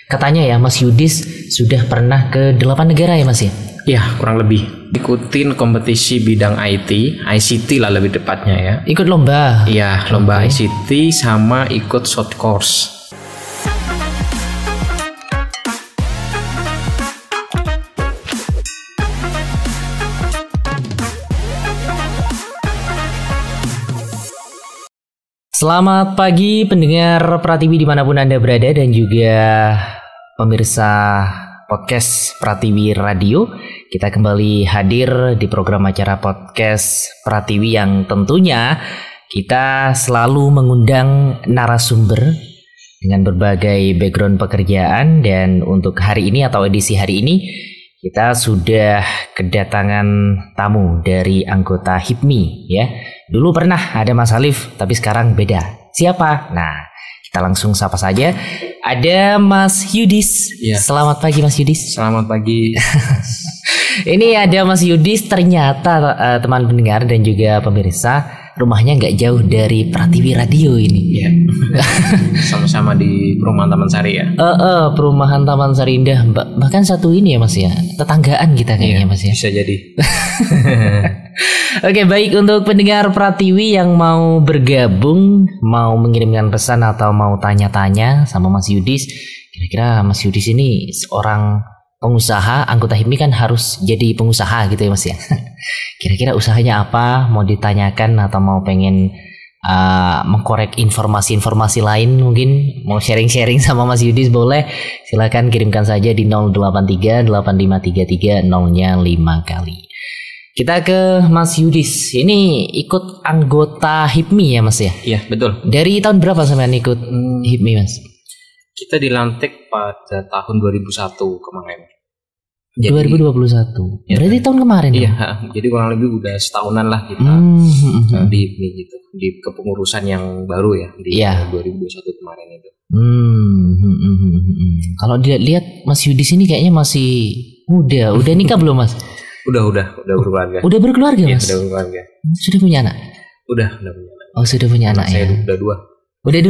Katanya ya Mas Yudis sudah pernah ke 8 negara ya Mas ya? Ya, kurang lebih. Ikutin kompetisi bidang ICT lah lebih tepatnya ya. Ikut lomba? Iya, lomba ICT sama ikut short course. Selamat pagi pendengar Pratiwi dimanapun Anda berada dan juga pemirsa podcast Pratiwi Radio. Kita kembali hadir di program acara podcast Pratiwi yang tentunya kita selalu mengundang narasumber dengan berbagai background pekerjaan. Dan untuk hari ini atau edisi hari ini kita sudah kedatangan tamu dari anggota HIPMI ya. Dulu pernah ada Mas Alif, tapi sekarang beda. Siapa? Nah, kita langsung sapa saja. Ada Mas Yudis. Ya. Selamat pagi Mas Yudis. Selamat pagi. Ini ada Mas Yudis, ternyata teman pendengar dan juga pemirsa, rumahnya nggak jauh dari Pratiwi Radio ini. Ya. Sama-sama di perumahan Taman Sari ya. Perumahan Taman Sari Indah. Bahkan satu ini ya Mas ya, tetanggaan kita kayaknya Mas ya. Bisa jadi. Oke, baik, untuk pendengar Pratiwi yang mau bergabung, mau mengirimkan pesan atau mau tanya-tanya sama Mas Yudis, kira-kira Mas Yudis ini seorang pengusaha, anggota HIPMI kan harus jadi pengusaha gitu ya Mas ya. Kira-kira usahanya apa, mau ditanyakan atau mau pengen mengkorek informasi-informasi lain, mungkin mau sharing-sharing sama Mas Yudis, boleh silakan kirimkan saja di 083 8533 0-nya 5 kali. Kita ke Mas Yudis. Ini ikut anggota HIPMI ya Mas ya? Iya, betul. Dari tahun berapa sampean ikut HIPMI Mas? Kita dilantik pada tahun 2001 kemarin. 2021. Ya, berarti tahun kemarin. Iya, jadi kurang lebih udah setahunan lah kita di HIPMI gitu, di kepengurusan yang baru ya di 2021 kemarin itu. Kalau dilihat Mas Yudis ini kayaknya masih muda. Udah nikah belum Mas? Udah berkeluarga. Udah berkeluarga Mas? Iya, udah berkeluarga. Sudah punya anak? Udah punya anak. Oh, sudah punya anak ya? Saya udah 2. Udah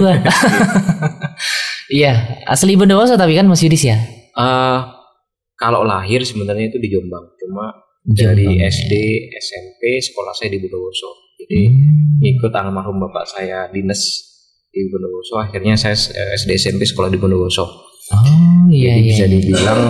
2? Iya, asli Bondowoso tapi kan Mas Yudis ya? Kalau lahir sebenarnya itu di Jombang. Cuma dari SD, SMP, sekolah saya di Bondowoso. Jadi ikut almarhum bapak saya dinas di Bondowoso. Akhirnya saya SD, SMP sekolah di Bondowoso. Oh iya. Jadi bisa dibilang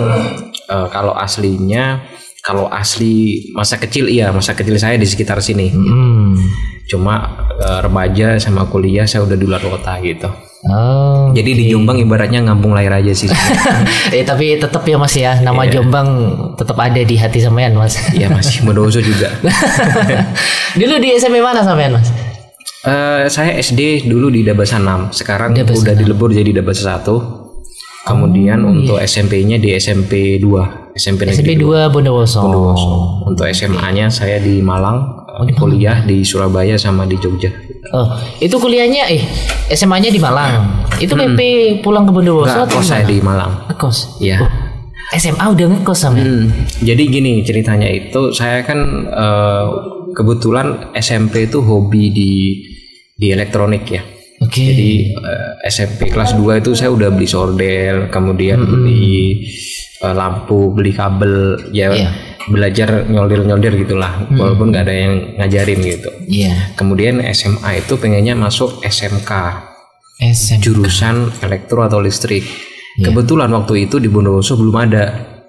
kalau asli masa kecil saya di sekitar sini. Cuma remaja sama kuliah saya udah di luar kota gitu. Oh. Jadi di Jombang ibaratnya ngampung lahir aja sih. Tapi tetap ya Mas ya, nama Jombang tetap ada di hati sampean Mas. Iya, masih Bondowoso juga. Dulu di SMP mana sampean Mas? Saya SD dulu di Dabasa 6. Sekarang udah dilebur jadi Dabasa 1. Kemudian untuk SMP-nya di SMP 2. SMP 2 Bondowoso. Untuk SMA-nya saya di Malang, kuliah di Surabaya sama di Jogja. Oh, itu kuliahnya SMA-nya di Malang. Itu PP pulang ke Bondowoso atau kos saya di Malang. Ngekos. Iya. SMA udah ngekos sama. Jadi gini ceritanya itu, saya kan kebetulan SMP itu hobi di elektronik ya. Jadi SMP kelas 2 itu saya udah beli sordel, kemudian beli lampu, beli kabel, belajar nyolder gitulah, walaupun nggak ada yang ngajarin gitu. Kemudian SMA itu pengennya masuk SMK. Jurusan elektro atau listrik. Kebetulan waktu itu di Bondowoso belum ada.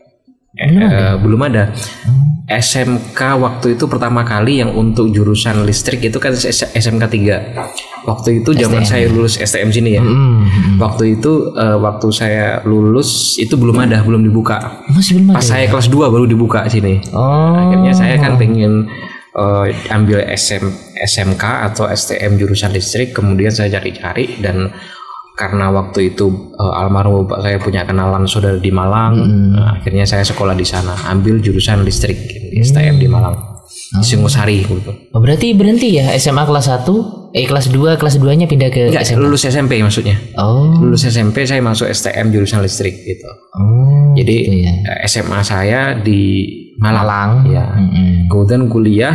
SMK waktu itu pertama kali yang untuk jurusan listrik itu kan SMK 3. Waktu itu zaman saya lulus STM sini ya. Waktu itu waktu saya lulus itu belum dibuka. Masih belum ada. Pas saya kelas 2 baru dibuka sini. Akhirnya saya kan pengen ambil SMK atau STM jurusan listrik, kemudian saya cari-cari dan karena waktu itu almarhum bapak saya punya kenalan saudara di Malang, akhirnya saya sekolah di sana, ambil jurusan listrik STM di Malang, di Singosari gitu. Oh, berarti berhenti ya SMA kelas 1, kelas 2, kelas 2-nya pindah ke SMA? Lulus SMP maksudnya. Lulus SMP saya masuk STM jurusan listrik gitu. Jadi gitu ya. SMA saya di Malang. Ya. Kemudian kuliah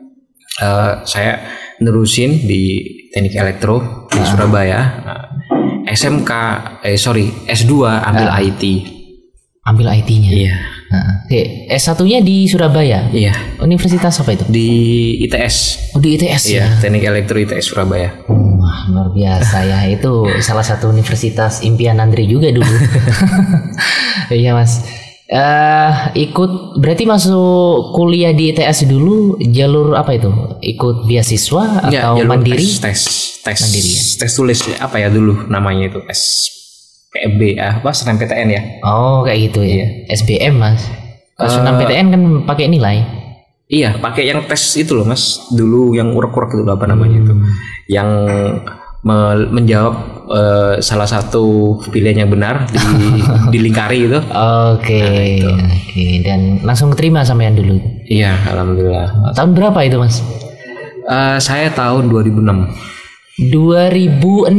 saya nerusin di teknik elektro di Surabaya. SMK, S2 ambil IT. Ambil IT-nya. Iya. S1-nya di Surabaya. Iya. Universitas apa itu? Di ITS. Oh, di ITS Iya, ya. Teknik Elektro ITS Surabaya. Wah, luar biasa ya. Itu salah satu universitas impian Andri juga dulu. Iya, Mas. Ikut berarti masuk kuliah di ITS dulu jalur apa itu? Ikut beasiswa atau mandiri? Tes mandiri ya? Tes tulis apa ya dulu namanya itu, tes PMB SNMPTN ya. Oh, kayak gitu ya. SBM, Mas. Kalau SNMPTN kan pakai nilai. Iya, pakai yang tes itu loh, Mas. Dulu yang urek-urek itu apa namanya itu? Yang menjawab salah satu pilihan yang benar dilingkari itu. Oke. Dan langsung keterima sampean dulu. Iya, alhamdulillah. Tahun berapa itu, Mas? Saya tahun 2006. 2006.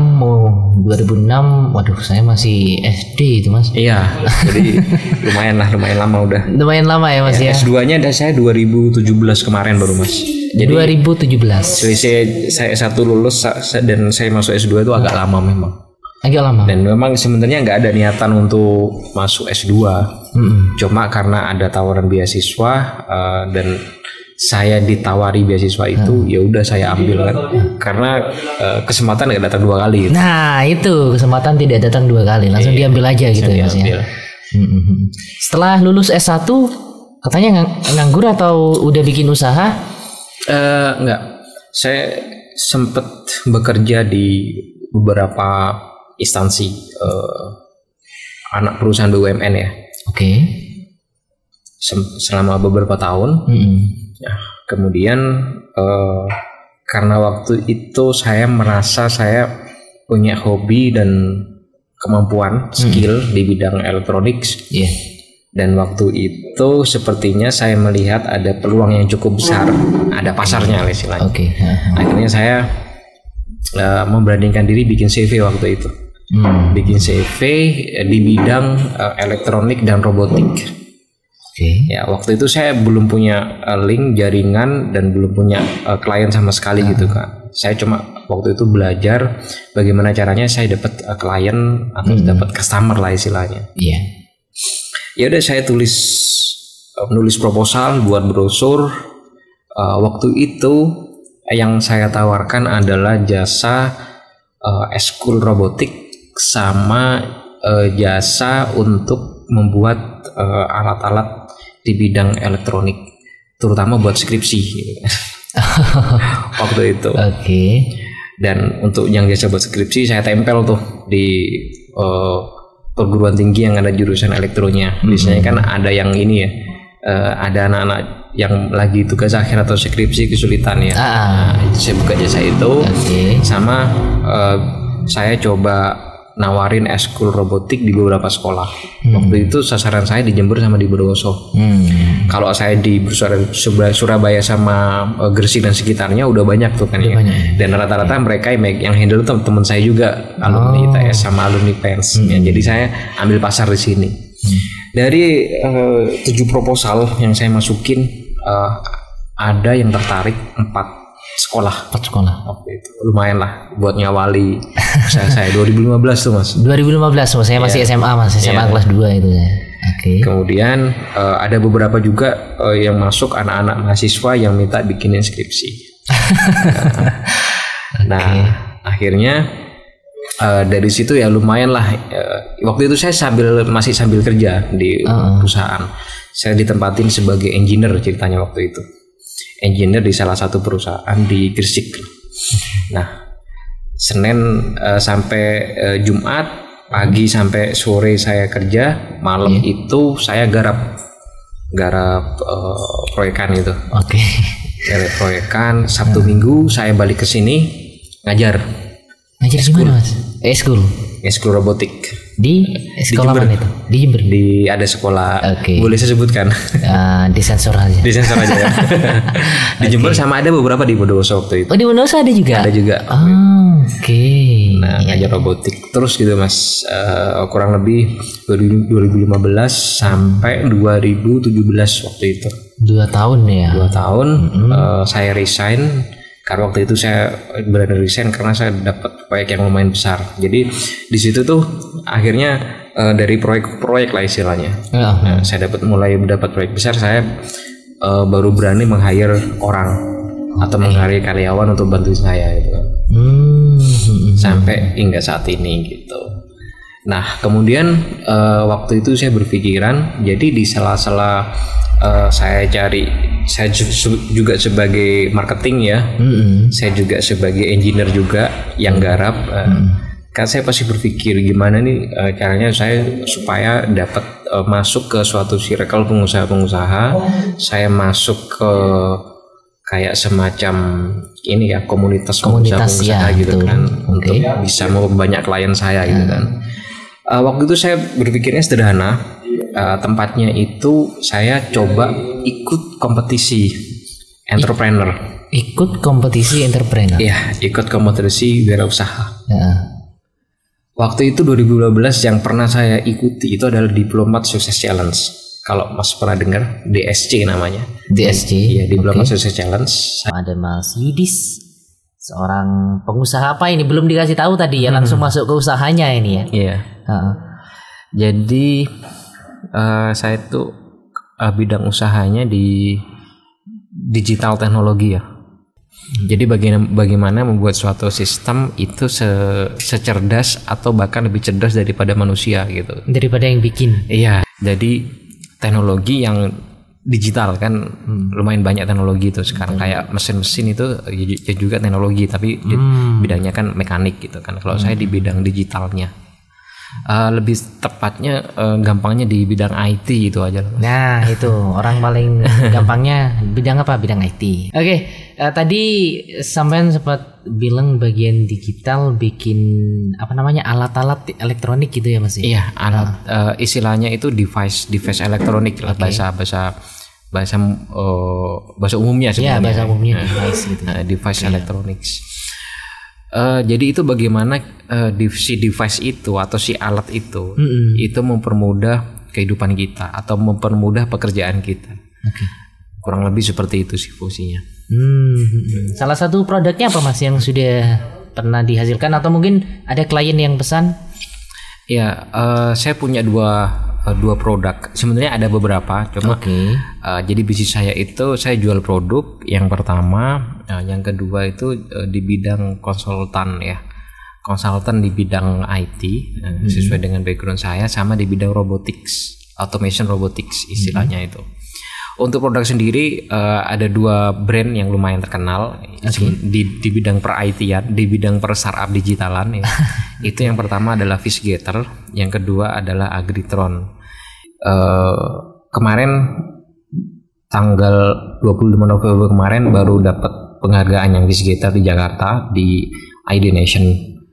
Waduh, saya masih SD itu, Mas. Iya, jadi lumayan lama udah. Lumayan lama ya, Mas ya. S2-nya saya 2017 kemarin baru, Mas. Jadi 2017. Saya S1 lulus dan saya masuk S2 itu agak lama memang. Agak lama. Dan memang sebenarnya nggak ada niatan untuk masuk S2. Cuma karena ada tawaran beasiswa dan saya ditawari beasiswa itu, ya udah saya ambil kan. Karena kesempatan nggak datang 2 kali. Gitu. Nah, itu kesempatan tidak datang 2 kali, langsung diambil aja gitu ya, Mas ya. Setelah lulus S1 katanya nganggur atau udah bikin usaha? Enggak. Saya sempat bekerja di beberapa instansi anak perusahaan BUMN ya. Oke. Selama beberapa tahun. Nah, kemudian karena waktu itu saya merasa saya punya hobi dan kemampuan skill di bidang elektronik. Yeah. Dan waktu itu sepertinya saya melihat ada peluang yang cukup besar, ada pasarnya istilahnya. Akhirnya saya memberanikan diri bikin CV waktu itu. Bikin CV di bidang elektronik dan robotik. Ya, waktu itu saya belum punya link jaringan dan belum punya klien sama sekali gitu kan. Saya cuma waktu itu belajar bagaimana caranya saya dapat klien atau dapat customer lah istilahnya. Iya. Ya udah saya nulis proposal buat brosur. Waktu itu yang saya tawarkan adalah jasa eskul robotik sama jasa untuk membuat alat-alat di bidang elektronik, terutama buat skripsi. Waktu itu. Dan untuk yang jasa buat skripsi saya tempel tuh di perguruan tinggi yang ada jurusan elektronya. Biasanya kan ada yang ini ya, ada anak-anak yang lagi tugas akhir atau skripsi kesulitan ya. Saya buka jasa itu. Sama saya coba nawarin eskul robotik di beberapa sekolah. Waktu itu sasaran saya di Jember sama di Bondowoso. Kalau saya di Surabaya sama Gresik dan sekitarnya udah banyak tuh kan ya. Dan rata-rata mereka yang handle teman saya juga, alumni ITS sama alumni PENS. Ya, jadi saya ambil pasar di sini. Dari 7 proposal yang saya masukin, ada yang tertarik 4 sekolah. Waktu itu lumayan lah buat nyawali saya 2015 tuh, Mas. 2015 saya masih SMA, Mas. SMA kelas 2 itu ya. Kemudian ada beberapa juga yang masuk anak-anak mahasiswa yang minta bikinin skripsi. Akhirnya dari situ ya lumayan lah. Waktu itu saya masih sambil kerja di perusahaan. Saya ditempatin sebagai engineer ceritanya waktu itu. Engineer di salah satu perusahaan di Gresik. Nah, Senin sampai Jumat pagi sampai sore saya kerja, malam itu saya garap proyekan itu. Garap proyekan. Sabtu Minggu saya balik ke sini ngajar. Ngajar di mana, Mas? Eskul robotik. Di sekolah mana itu? Di Jember. Ada sekolah. Boleh saya sebutkan? Di sensor aja. Di sensor aja ya. Di Jember sama ada beberapa di Bondowoso waktu itu. Oh, di Bondowoso ada juga. Ada juga. Nah, ngajar robotik terus gitu, Mas. Kurang lebih 2015 sampai 2017 waktu itu. 2 tahun ya. 2 tahun. Saya resign Karena waktu itu saya berani resign karena saya dapat proyek yang lumayan besar. Jadi di situ tuh akhirnya dari proyek-proyek lah istilahnya. Nah, saya mulai mendapat proyek besar, saya baru berani meng-hire orang atau meng-hire karyawan untuk bantu saya gitu. Sampai hingga saat ini gitu. Nah, kemudian waktu itu saya berpikiran, jadi di sela-sela saya juga sebagai marketing ya, saya juga sebagai engineer juga yang garap. Kan saya pasti berpikir gimana nih caranya saya supaya dapat masuk ke suatu circle pengusaha-pengusaha, saya masuk ke kayak semacam ini ya komunitas pengusaha ya, gitu kan, untuk bisa memperbanyak klien saya gitu kan. Waktu itu saya berpikirnya sederhana, tempatnya itu saya coba ikut kompetisi entrepreneur. Ikut kompetisi entrepreneur? Iya, ikut kompetisi wirausaha. Waktu itu 2012 yang pernah saya ikuti itu adalah Diplomat Success Challenge. Kalau Mas pernah dengar, DSC namanya. DSC? Iya, Diplomat Success Challenge. Ada Mas Yudis, seorang pengusaha apa ini? Belum dikasih tahu tadi ya, langsung masuk ke usahanya ini ya. Iya. Jadi saya tuh bidang usahanya di digital teknologi ya. Jadi bagaimana membuat suatu sistem itu secerdas atau bahkan lebih cerdas daripada manusia gitu. Daripada yang bikin. Iya. Jadi teknologi yang digital kan lumayan banyak teknologi itu sekarang, kayak mesin-mesin itu juga teknologi tapi bidangnya kan mekanik gitu kan. Kalau saya di bidang digitalnya, lebih tepatnya gampangnya di bidang IT itu aja. Nah itu orang paling gampangnya bidang apa? Bidang IT. Oke, tadi sampean sempat bilang bagian digital bikin apa namanya alat-alat elektronik gitu ya Mas? Iya, alat istilahnya itu device elektronik lah, bahasa umumnya sebenarnya. Iya, bahasa umumnya device gitu. Device electronics. Jadi itu bagaimana si device itu atau si alat itu itu mempermudah kehidupan kita atau mempermudah pekerjaan kita. Kurang lebih seperti itu sih fungsinya. Salah satu produknya apa Mas yang sudah pernah dihasilkan atau mungkin ada klien yang pesan? Ya, saya punya dua produk. Sebenarnya ada beberapa, cuma jadi bisnis saya itu saya jual produk. Yang pertama, yang kedua itu di bidang konsultan ya, konsultan di bidang IT sesuai dengan background saya, sama di bidang robotics, automation robotics istilahnya itu. Untuk produk sendiri ada dua brand yang lumayan terkenal di bidang per IT-an, di bidang per startup digitalan ya. Itu yang pertama adalah Fishgator, yang kedua adalah Agritron. Kemarin tanggal 25 November kemarin baru dapat penghargaan yang Fishgator di Jakarta di ID Nation,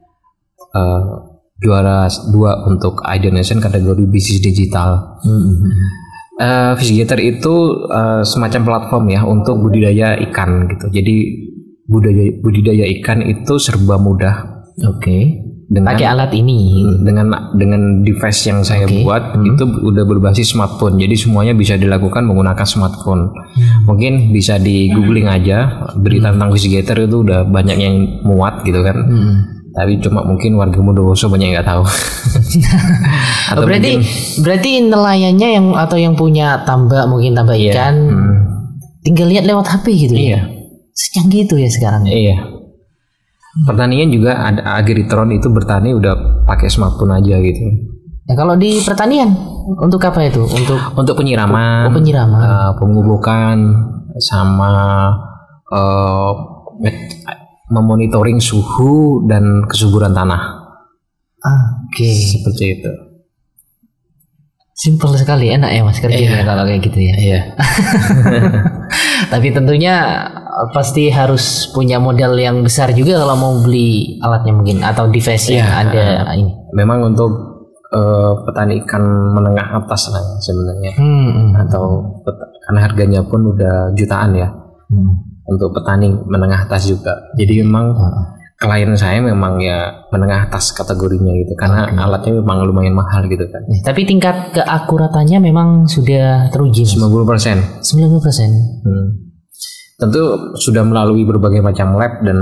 juara 2 untuk ID Nation kategori bisnis digital. Fishgator itu semacam platform ya untuk budidaya ikan gitu. Jadi budidaya ikan itu serba mudah. Pakai alat ini dengan device yang saya buat itu udah berbasis smartphone. Jadi semuanya bisa dilakukan menggunakan smartphone. Mungkin bisa di googling aja berita tentang Fishgator, itu udah banyak yang muat gitu kan. Tapi cuma mungkin warga Bondowoso banyak yang nggak tahu. Atau berarti nelayannya yang punya tambak ikan tinggal lihat lewat HP gitu. Iya. Secanggih itu ya sekarang. Iya. Pertanian juga ada Agritron, itu bertani udah pakai smartphone aja gitu. Nah, kalau di pertanian untuk apa itu? Untuk penyiraman, pemupukan, sama memonitoring suhu dan kesuburan tanah. Seperti itu. Simpel sekali, enak ya Mas kerjanya kalau kayak gitu ya. Iya. Tapi tentunya pasti harus punya modal yang besar juga kalau mau beli alatnya mungkin atau device yang ada ini. Memang untuk petani ikan menengah atas lah sebenarnya. Atau karena harganya pun udah jutaan ya. Untuk petani menengah atas juga. Jadi memang klien saya memang ya menengah atas kategorinya gitu, karena alatnya memang lumayan mahal gitu kan. Tapi tingkat keakuratannya memang sudah teruji. 90%. 90%. tentu sudah melalui berbagai macam lab dan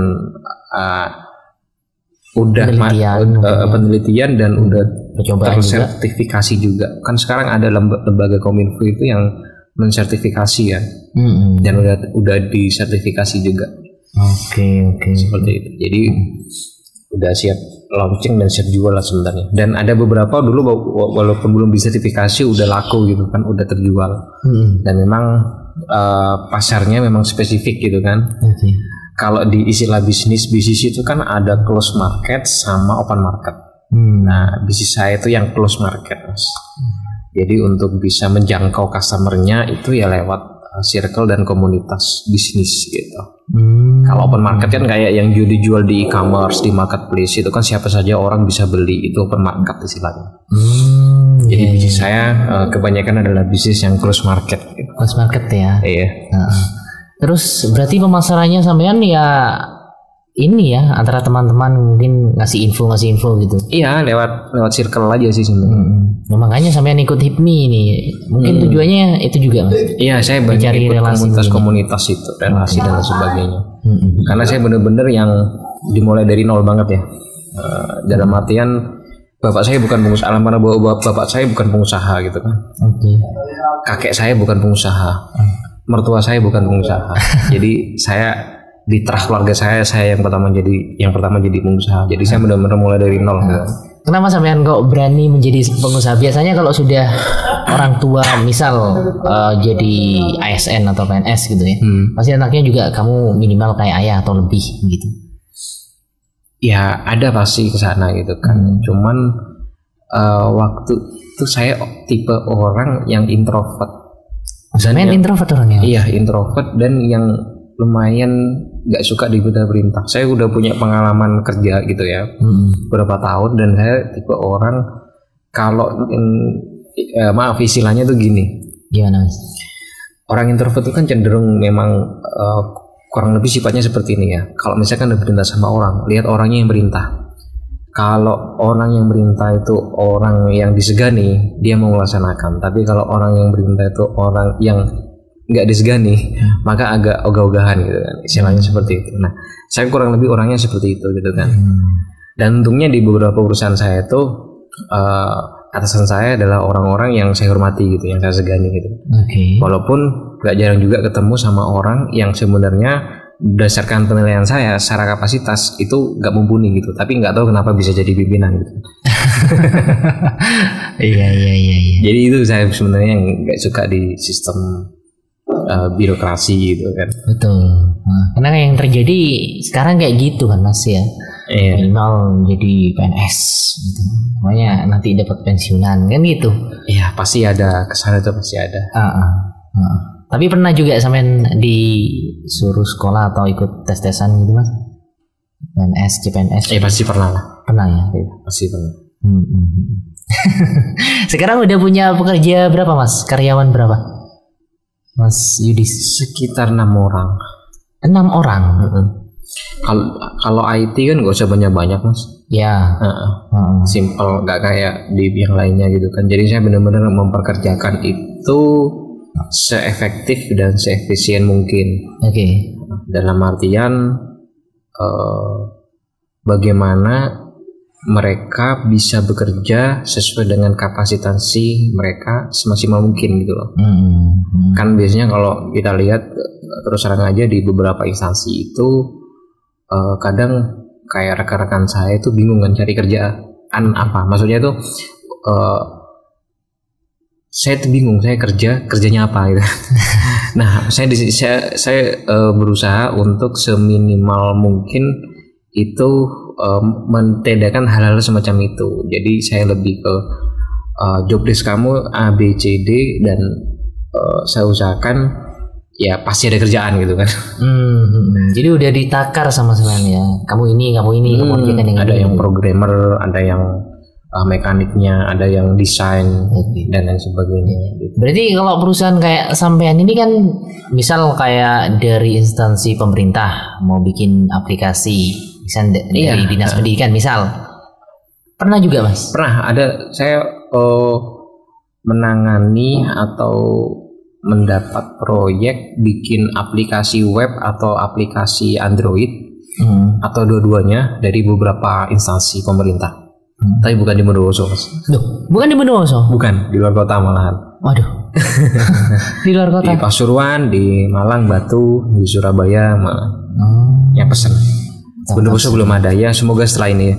udah penelitian dan udah tersertifikasi juga. Kan sekarang ada lembaga Kominfo itu yang mensertifikasi ya, dan udah disertifikasi juga. Oke. Seperti itu. Jadi udah siap launching dan siap jual lah sebenarnya. Dan ada beberapa dulu walaupun belum disertifikasi udah laku gitu kan, udah terjual. Dan memang pasarnya memang spesifik gitu kan. Kalau di istilah bisnis itu kan ada close market sama open market. Nah, bisnis saya itu yang close market, Mas. Jadi untuk bisa menjangkau customernya itu ya lewat circle dan komunitas bisnis gitu. Kalau open market kan kayak yang dijual di e-commerce, di marketplace, itu kan siapa saja orang bisa beli, itu open market istilahnya. Jadi bisnis saya kebanyakan adalah bisnis yang close market gitu. Close market ya. Iya. Terus berarti pemasarannya sampean ya ini ya, antara teman-teman mungkin ngasih info gitu. Iya, lewat circle aja sih sebenarnya. Nah, makanya sampean ikut HIPMI ini. Mungkin tujuannya itu juga, Mas. Iya, saya mencari komunitas itu, relasi dan sebagainya. Karena saya benar-benar yang dimulai dari nol banget ya. Dalam artian bapak saya bukan pengusaha, karena bapak saya bukan pengusaha gitu kan. Kakek saya bukan pengusaha. Mertua saya bukan pengusaha. Jadi saya di terah keluarga saya yang pertama jadi pengusaha. Jadi saya benar-benar mulai dari nol. Kenapa sampean kok berani menjadi pengusaha? Biasanya kalau sudah orang tua misal jadi ASN atau PNS gitu ya, pasti anaknya juga kamu minimal kayak ayah atau lebih gitu. Ya ada pasti ke sana gitu kan. Cuman waktu itu saya tipe orang yang introvert. Main introvert orangnya? Iya, introvert dan yang lumayan nggak suka diperintah. Saya udah punya pengalaman kerja gitu ya, beberapa tahun, dan saya tipe orang kalau maaf istilahnya tuh gini. Gimana? Orang introvert itu kan cenderung memang kurang lebih sifatnya seperti ini ya. Kalau misalkan diperintah sama orang, lihat orangnya yang perintah. Kalau orang yang perintah itu orang yang disegani, dia mau melaksanakan. Tapi kalau orang yang perintah itu orang yang nggak disegani, maka agak ogah-ogahan gitu kan. Istilahnya seperti itu. Nah, saya kurang lebih orangnya seperti itu gitu kan. Dan untungnya di beberapa perusahaan saya itu atasan saya adalah orang-orang yang saya hormati gitu, yang saya segani gitu. Walaupun nggak jarang juga ketemu sama orang yang sebenarnya berdasarkan penilaian saya secara kapasitas itu nggak mumpuni gitu, tapi nggak tahu kenapa bisa jadi pimpinan gitu. Iya. Jadi itu saya sebenarnya nggak suka di sistem birokrasi gitu kan. Betul. Karena yang terjadi sekarang kayak gitu kan Mas ya. Minimal jadi PNS gitu. Makanya nanti dapat pensiunan kan gitu. Iya, pasti ada, kesana itu pasti ada. Tapi pernah juga sampean disuruh sekolah atau ikut tes-tesan gitu Mas? PNS, CPNS? Pasti pernah lah. Pernah ya? Pasti pernah. Sekarang udah punya pekerja berapa Mas? Karyawan berapa? Mas Yudis? Sekitar 6 orang. 6 orang? Kalau IT kan gak usah banyak-banyak Mas. Ya. Simple, gak kayak di yang lainnya gitu kan. Jadi saya benar-benar memperkerjakan itu seefektif dan seefisien mungkin. Dalam artian bagaimana mereka bisa bekerja sesuai dengan kapasitansi mereka semaksimal mungkin gitu loh. Kan biasanya kalau kita lihat terus terang aja di beberapa instansi itu kadang kayak rekan-rekan saya itu bingung kan cari kerjaan apa. Maksudnya itu saya tuh bingung, saya kerjanya apa gitu. Nah, saya berusaha untuk seminimal mungkin itu mentiadakan hal-hal semacam itu. Jadi saya lebih ke job desk kamu A, B, C, D, dan saya usahakan ya pasti ada kerjaan gitu kan. Jadi udah ditakar sama sebenarnya. Kamu ini, kamu kerjakan yang ada yang programmer, ada yang mekaniknya, ada yang desain dan lain sebagainya. Berarti kalau perusahaan kayak sampean ini kan, misal kayak dari instansi pemerintah mau bikin aplikasi, misal dari dinas pendidikan, misal pernah juga Mas? Pernah, ada saya menangani atau mendapat proyek bikin aplikasi web atau aplikasi Android atau dua-duanya dari beberapa instansi pemerintah. Tapi bukan di Bondowoso, Mas. Duh, bukan di Bondowoso? Bukan, di luar kota malahan. Waduh. Di luar kota? Di Pasuruan, di Malang, Batu, di Surabaya malah. Yang pesen. Bondowoso belum ada ya, semoga setelah ini.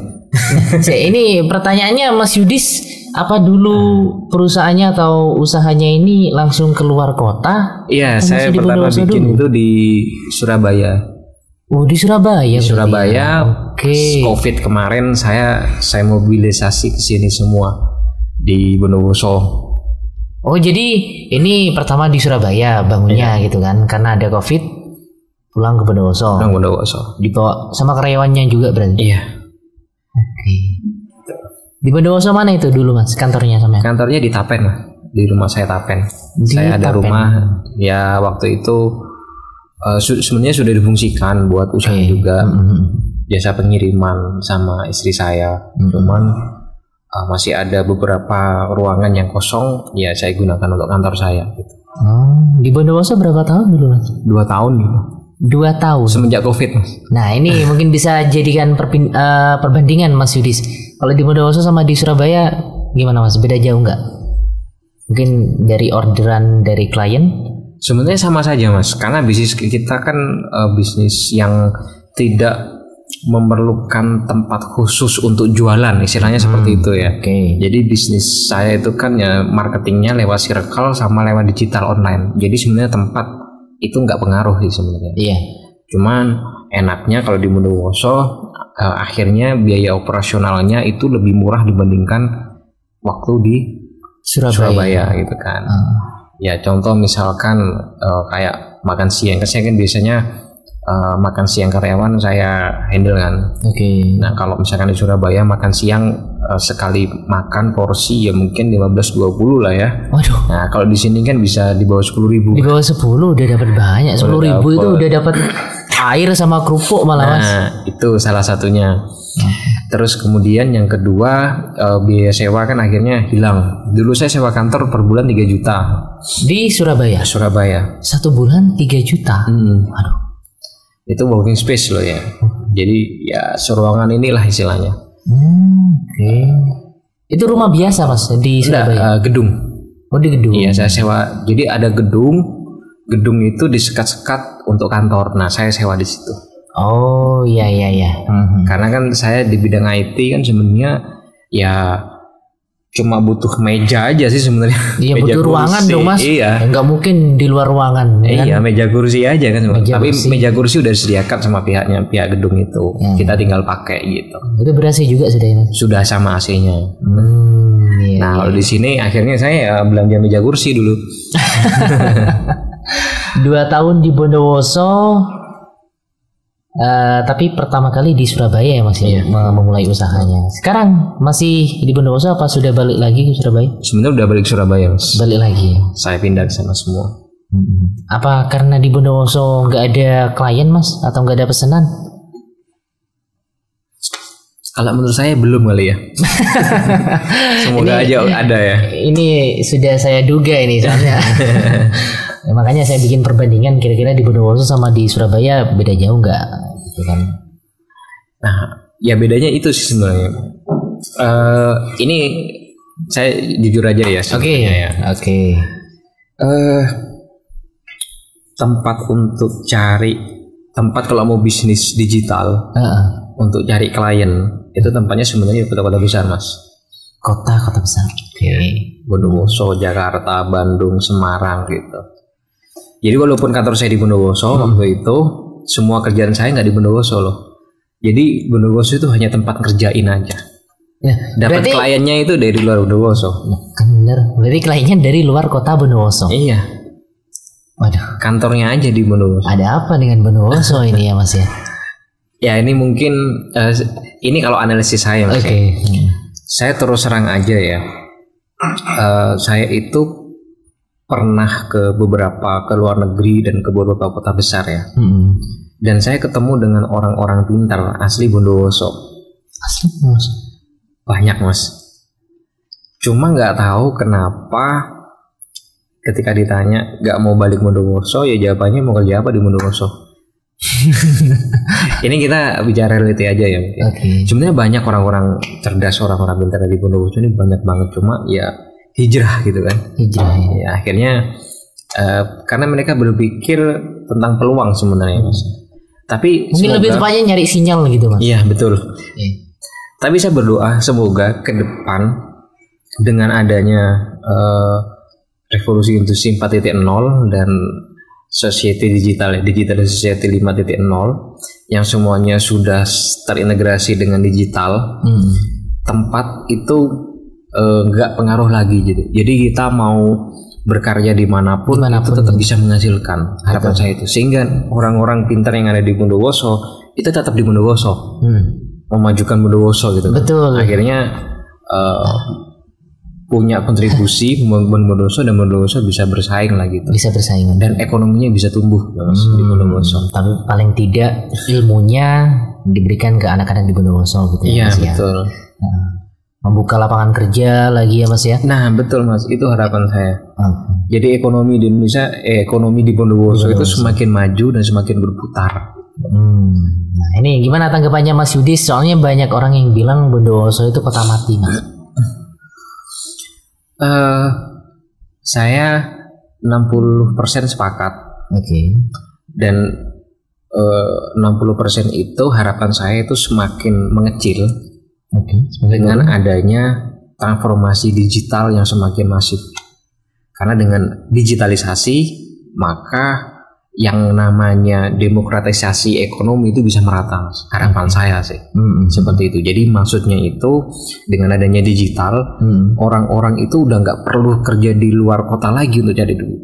Ini pertanyaannya Mas Yudis, apa dulu perusahaannya atau usahanya ini langsung keluar kota? Iya, saya pertama bikin itu di Surabaya. Oh, di Surabaya. Di Surabaya. Oke. Covid kemarin saya mobilisasi ke sini semua di Bondowoso. Oh, jadi ini pertama di Surabaya bangunnya gitu kan, karena ada Covid, pulang ke Bondowoso. Pulang Bondowoso. Dibawa sama karyawannya juga berarti. Iya. Oke. Di Bondowoso mana itu dulu Mas kantornya sama? Kantornya di Tapen, di rumah saya Tapen. Saya ada rumah ya waktu itu sebenarnya sudah difungsikan buat usaha juga, jasa pengiriman sama istri saya. Cuman masih ada beberapa ruangan yang kosong, ya saya gunakan untuk kantor saya. Gitu. Di Bondowoso berapa tahun dulu Mas? 2 tahun gitu. 2 tahun semenjak Covid, Mas. Nah ini mungkin bisa jadikan perbandingan Mas Yudis. Kalau di Bondowoso sama di Surabaya gimana Mas? Beda jauh nggak? Mungkin dari orderan dari klien? Sebenarnya sama saja Mas, karena bisnis kita kan bisnis yang tidak memerlukan tempat khusus untuk jualan, istilahnya seperti itu ya. Jadi bisnis saya itu kan ya marketingnya lewat circle sama lewat digital online. Jadi sebenarnya tempat itu nggak pengaruh sih sebenarnya. Iya. Cuman enaknya kalau di Bondowoso akhirnya biaya operasionalnya itu lebih murah dibandingkan waktu di Surabaya gitu kan. Ya contoh misalkan kayak makan siang, saya kan biasanya makan siang karyawan saya handle kan. Nah kalau misalkan di Surabaya makan siang sekali makan porsi ya mungkin 15-20 lah ya. Waduh. Nah kalau di sini kan bisa di bawah 10.000. Di bawah 10 udah dapat banyak. 10.000 itu udah dapat air sama kerupuk malah Mas. Nah itu salah satunya. Terus kemudian yang kedua biaya sewa kan akhirnya hilang. Dulu saya sewa kantor per bulan 3 juta. Di Surabaya? Surabaya. 1 bulan 3 juta? Aduh. Itu working space loh ya. Jadi ya seruangan inilah istilahnya. Itu rumah biasa Mas di Surabaya? Gedung. Oh di gedung. Iya saya sewa. Jadi ada gedung. Gedung itu disekat-sekat untuk kantor. Nah saya sewa di situ. Oh iya. Karena kan saya di bidang IT kan sebenarnya ya cuma butuh meja aja sih sebenarnya. Iya butuh kursi. Ruangan dong Mas. Iya. Nggak mungkin di luar ruangan. Iya kan? Meja kursi aja kan. Meja kursi udah disediakan sama pihak gedung itu. Kita tinggal pakai gitu. Itu ber-AC juga sudah ini? Sudah sama AC-nya. Nah kalau di sini akhirnya saya belanja meja kursi dulu. 2 tahun di Bondowoso. Tapi pertama kali di Surabaya ya Mas ya, memulai usahanya. Sekarang masih di Bondowoso apa sudah balik lagi ke Surabaya? Sebenarnya udah balik ke Surabaya Mas. Balik lagi ya? Saya pindah ke sana semua. Apa karena di Bondowoso nggak ada klien Mas atau nggak ada pesanan? Kalau menurut saya belum kali ya. Semoga aja ada ya. Ini sudah saya duga ini soalnya. Makanya saya bikin perbandingan kira-kira di Bondowoso sama di Surabaya beda jauh nggak gitu kan. Nah ya bedanya itu sih sebenarnya. Ini saya jujur aja ya. Oke. Tempat untuk cari tempat kalau mau bisnis digital untuk cari klien itu tempatnya sebenarnya kota-kota besar Mas. Kota-kota besar. Bondowoso, Jakarta, Bandung, Semarang gitu. Jadi walaupun kantor saya di Bondowoso waktu itu, semua kerjaan saya nggak di Bondowoso loh. Jadi Bondowoso itu hanya tempat kerjain aja. Dapat kliennya itu dari luar Bondowoso. Bener. Berarti kliennya dari luar kota Bondowoso. Iya. Waduh. Kantornya aja di Bondowoso. Ada apa dengan Bondowoso ini ya Mas ya? Ya ini mungkin ini kalau analisis saya Mas. Saya terus serang aja ya. Saya itu pernah ke luar negeri dan ke beberapa kota besar ya. Dan saya ketemu dengan orang-orang pintar asli Bondowoso. Asli Bondowoso? Banyak Mas. Cuma nggak tahu kenapa ketika ditanya nggak mau balik Bondowoso, ya jawabannya mau kerja apa di Bondowoso. Ini kita bicara reality aja ya. Okay. Sebenarnya banyak orang-orang cerdas, orang-orang pintar di Bondowoso ini banyak banget, cuma ya hijrah gitu kan. Hijrah. Ya akhirnya karena mereka berpikir tentang peluang sebenarnya Mas. Tapi mungkin lebih tepatnya nyari sinyal gitu Mas. Iya betul. Tapi saya berdoa semoga ke depan dengan adanya revolusi industri 4.0 dan society digital society 5.0 yang semuanya sudah terintegrasi dengan digital, tempat itu nggak pengaruh lagi gitu. Jadi kita mau berkarya dimanapun itu tetap bisa menghasilkan, harapan saya itu. Sehingga orang-orang pintar yang ada di Bondowoso itu tetap di Bondowoso, memajukan Bondowoso gitu. Betul. Akhirnya punya kontribusi membangun Bondowoso dan Bondowoso bisa bersaing lah gitu. Bisa bersaing dan ekonominya bisa tumbuh di Bondowoso. Tapi paling tidak ilmunya diberikan ke anak-anak di Bondowoso gitu ya. Iya betul. Membuka lapangan kerja lagi ya Mas ya. Nah betul Mas, itu harapan saya. Jadi ekonomi di Indonesia, ekonomi di Bondowoso itu semakin maju dan semakin berputar. Nah ini gimana tanggapannya Mas Yudis? Soalnya banyak orang yang bilang Bondowoso itu kota mati Mas. Saya 60% sepakat. Oke. Dan 60% itu harapan saya itu semakin mengecil. Dengan adanya transformasi digital yang semakin masif. Karena dengan digitalisasi maka yang namanya demokratisasi ekonomi itu bisa merata, harapan saya sih seperti itu. Jadi maksudnya itu dengan adanya digital, orang-orang itu udah nggak perlu kerja di luar kota lagi untuk cari duit.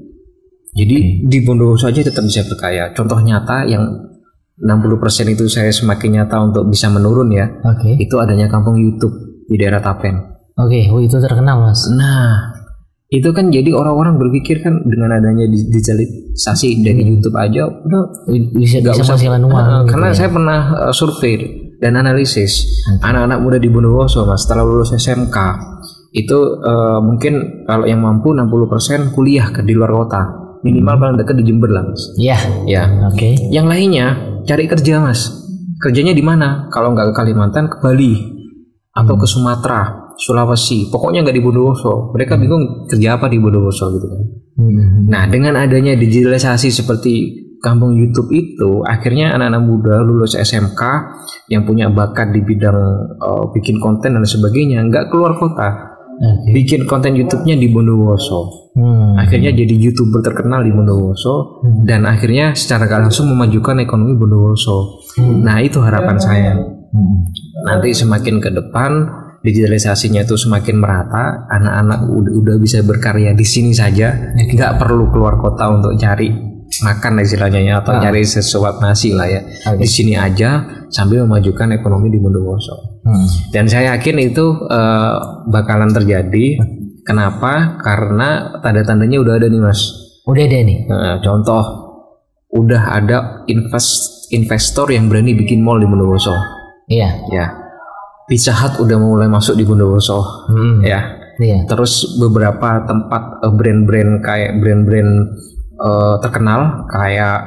Jadi di Bondowoso aja tetap bisa berkaya. Contoh nyata yang 60% itu saya semakin nyata untuk bisa menurun ya. Itu adanya kampung YouTube di daerah Tapen. Itu terkenal Mas. Nah itu kan jadi orang-orang berpikir kan dengan adanya digitalisasi dari YouTube aja udah bisa menghasilkan uang. Karena saya pernah survei dan analisis anak-anak muda di Bondowoso Mas setelah lulus SMK itu mungkin kalau yang mampu 60% kuliah di luar kota, minimal paling dekat di Jember lah Mas. Iya. Yang lainnya cari kerja Mas. Kerjanya di mana? Kalau nggak ke Kalimantan, ke Bali atau ke Sumatera, Sulawesi, pokoknya nggak di Bondowoso. Mereka bingung kerja apa di Bondowoso gitu kan. Nah dengan adanya digitalisasi seperti kampung YouTube itu, akhirnya anak-anak muda lulus SMK yang punya bakat di bidang bikin konten dan sebagainya nggak keluar kota, bikin konten YouTube-nya di Bondowoso. Akhirnya jadi YouTuber terkenal di Bondowoso dan akhirnya secara gak langsung memajukan ekonomi Bondowoso. Nah itu harapan saya. Nanti semakin ke depan digitalisasinya itu semakin merata, anak-anak udah bisa berkarya di sini saja, nggak perlu keluar kota untuk cari makan istilahnya ya, atau cari sesuap nasi lah ya. Di sini aja sambil memajukan ekonomi di Bondowoso. Dan saya yakin itu bakalan terjadi. Kenapa? Karena tanda-tandanya udah ada nih Mas. Udah ada nih. Contoh, udah ada investor yang berani bikin mall di Bondowoso. Iya. Ya. Pizza Hut udah mulai masuk di Bondowoso, ya. Terus beberapa tempat brand-brand kayak brand-brand terkenal kayak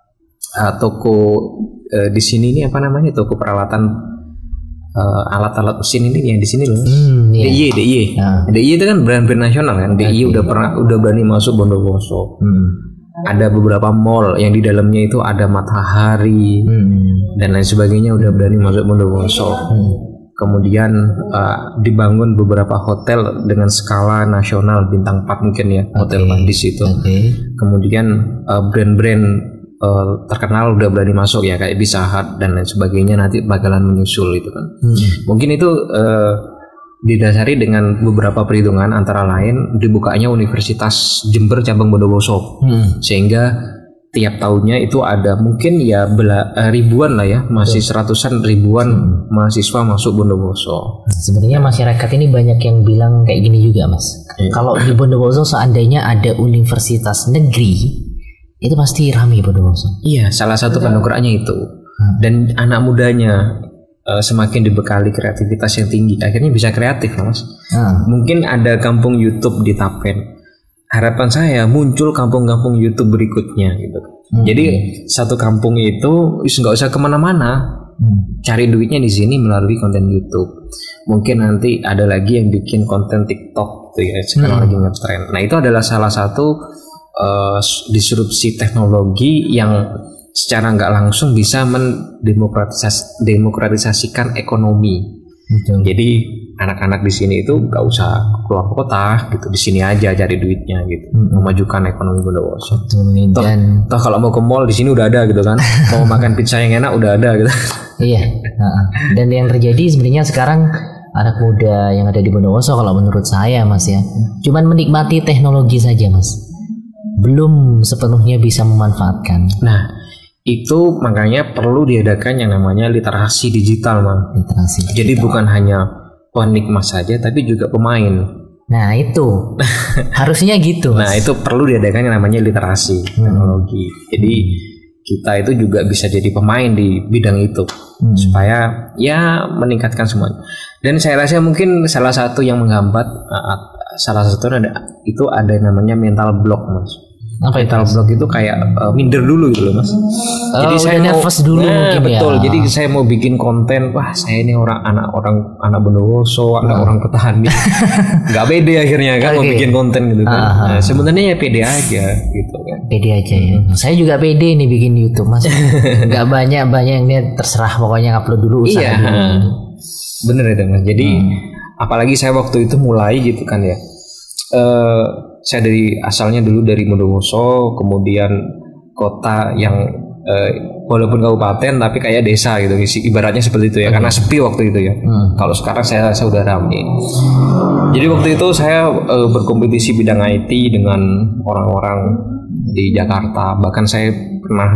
toko di sini ini apa namanya, toko peralatan alat-alat mesin ini yang di sini loh. DIY itu kan brand-brand nasional kan. DIY udah berani masuk Bondowoso. Ada beberapa mall yang di dalamnya itu ada Matahari dan lain sebagainya udah berani masuk Bondowoso. Kemudian dibangun beberapa hotel dengan skala nasional bintang 4 mungkin ya, hotel di situ. Kemudian brand-brand terkenal udah berani masuk ya kayak Pizza Hut dan lain sebagainya nanti bakalan menyusul itu kan. Mungkin itu didasari dengan beberapa perhitungan, antara lain dibukanya Universitas Jember cabang Bondowoso, sehingga tiap tahunnya itu ada mungkin ya ribuan lah ya, masih seratusan ribuan mahasiswa masuk Bondowoso. Sebenarnya masyarakat ini banyak yang bilang kayak gini juga Mas. Kalau di Bondowoso seandainya ada universitas negeri, itu pasti ramai Bondowoso. Iya, salah satu pendongkraknya itu. Dan anak mudanya semakin dibekali kreativitas yang tinggi, akhirnya bisa kreatif Mas. Mungkin ada kampung YouTube di Tapen. harapan saya muncul kampung-kampung YouTube berikutnya gitu. Jadi satu kampung itu nggak usah kemana-mana, cari duitnya di sini melalui konten YouTube. Mungkin nanti ada lagi yang bikin konten TikTok tuh ya, sekarang lagi ngetren. Nah itu adalah salah satu disrupsi teknologi yang secara nggak langsung bisa mendemokratisasikan ekonomi. Betul. Jadi anak-anak di sini itu nggak usah keluar kota gitu, di sini aja cari duitnya gitu, memajukan ekonomi Bondowoso. Toh kalau mau ke mall di sini udah ada gitu kan, mau makan pizza yang enak udah ada gitu. Iya. Dan yang terjadi sebenarnya sekarang anak muda yang ada di Bondowoso kalau menurut saya Mas ya, cuman menikmati teknologi saja Mas, belum sepenuhnya bisa memanfaatkan. Nah itu makanya perlu diadakan yang namanya literasi digital, Bang. Literasi digital. Jadi bukan hanya penikmat saja, tapi juga pemain. Nah itu harusnya gitu. Nah itu perlu diadakan yang namanya literasi teknologi. Jadi kita itu juga bisa jadi pemain di bidang itu, supaya ya meningkatkan semuanya. Dan saya rasa mungkin salah satu yang menghambat, salah satu itu ada yang namanya mental block, Mas. Apa mental block itu kayak minder dulu gitu loh Mas. Jadi saya nervous dulu mungkin betul. ya. Jadi saya mau bikin konten, wah saya ini anak Bondowoso, anak orang petani, nggak pede akhirnya kan mau bikin konten gitu kan. Nah, sebenarnya ya pede aja gitu kan. Pede aja ya. Saya juga pede nih bikin YouTube Mas. Nggak banyak yang lihat, terserah pokoknya upload dulu usaha dulu. Bener ya Mas. Jadi apalagi saya waktu itu mulai gitu kan ya. Saya asalnya dulu dari Bondowoso, kemudian kota yang walaupun kabupaten tapi kayak desa gitu, ibaratnya seperti itu ya, karena sepi waktu itu ya. Kalau sekarang saya udah ramai. Jadi waktu itu saya berkompetisi bidang IT dengan orang-orang di Jakarta, bahkan saya pernah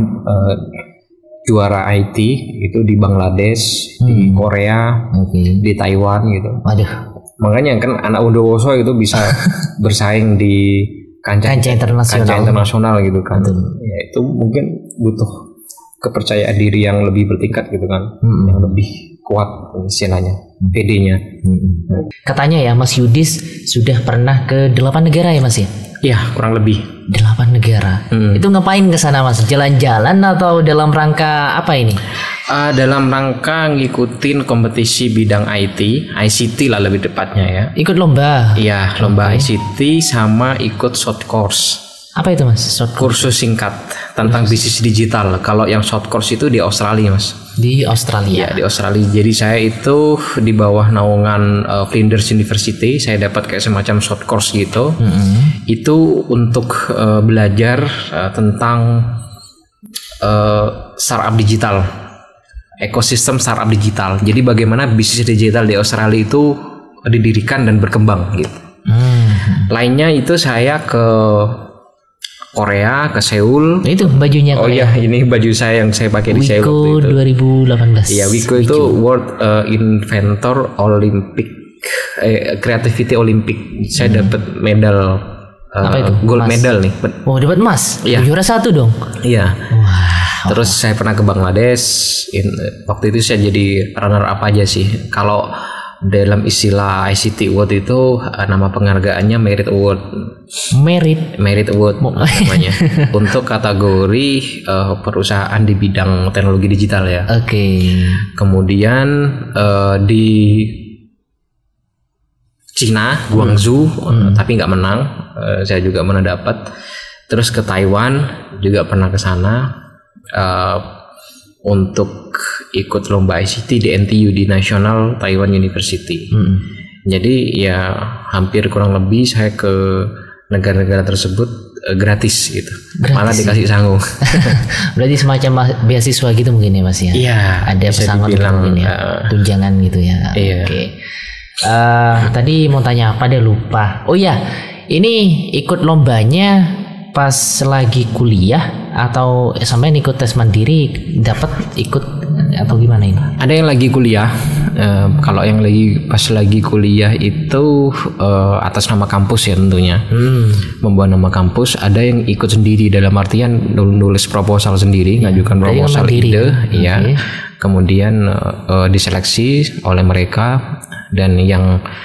juara IT itu di Bangladesh, di Korea, di Taiwan gitu. Waduh. Makanya kan anak Bondowoso itu bisa bersaing di kancah internasional gitu kan. Ya itu mungkin butuh kepercayaan diri yang lebih bertingkat gitu kan, yang lebih kuat istilahnya, PD-nya. Katanya ya Mas Yudis sudah pernah ke 8 negara ya Mas ya? Iya kurang lebih 8 negara. Itu ngapain ke sana Mas? Jalan-jalan atau dalam rangka apa ini? Dalam rangka ngikutin kompetisi bidang ICT lah lebih tepatnya ya. Ikut lomba? Iya lomba ICT sama ikut short course. Apa itu Mas? Short course? Kursus singkat tentang bisnis digital. Kalau yang short course itu di Australia Mas. Di Australia? Ya di Australia. Jadi saya itu di bawah naungan Flinders University. Saya dapat kayak semacam short course gitu. Itu untuk belajar tentang startup digital, ekosistem startup digital. Jadi bagaimana bisnis digital di Australia itu didirikan dan berkembang gitu. Lainnya itu saya ke Korea, ke Seoul. Itu bajunya Korea. Oh iya, ini baju saya yang saya pakai di Seoul waktu itu. 2018. Iya, Wiko itu World Inventor Olympic, Creativity Olympic. Saya dapat medal, gold medal nih. Oh, dapat emas. Iya. Juara 1 dong. Iya. Wah. Terus saya pernah ke Bangladesh. Waktu itu saya jadi runner up aja sih. Kalau dalam istilah ICT Award itu nama penghargaannya Merit Award. Merit Award namanya. Untuk kategori perusahaan di bidang teknologi digital ya. Kemudian di Cina, Guangzhou, tapi nggak menang. Saya juga pernah dapat. Terus ke Taiwan juga pernah ke sana untuk ikut lomba ICT di NTU, di National Taiwan University. Jadi ya hampir kurang lebih saya ke negara-negara tersebut gratis gitu. Malah dikasih sangu. Berarti semacam beasiswa gitu mungkin ya Mas ya? Iya. Ada pesangon mungkin ya, tunjangan gitu ya. Iya. Tadi mau tanya apa deh lupa. Oh ya, ini ikut lombanya pas lagi kuliah atau sampai ikut tes mandiri dapat ikut atau gimana ini? Ada yang lagi kuliah. Kalau yang pas lagi kuliah itu atas nama kampus ya tentunya. Membawa nama kampus. Ada yang ikut sendiri dalam artian nulis proposal sendiri, ngajukan proposal ide, ya. Kemudian diseleksi oleh mereka dan yang